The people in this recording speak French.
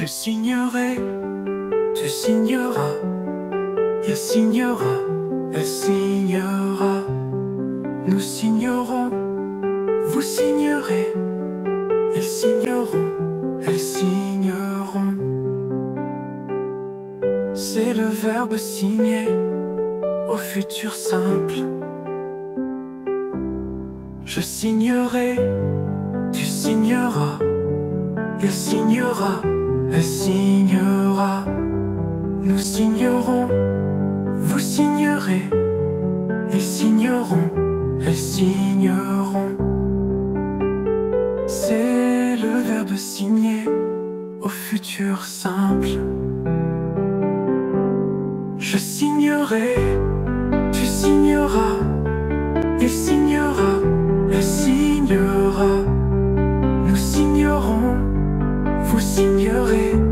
Je signerai, tu signeras, il signera, elle signera. Nous signerons, vous signerez, ils signeront, elles signeront. C'est le verbe signer au futur simple. Je signerai, tu signeras, il signera, elle signera. Nous signerons, vous signerez, ils signeront, elles signeront. C'est le verbe signer au futur simple. Je signerai, tu signeras, il signera, elle signera. Nous signerons, vous signerez,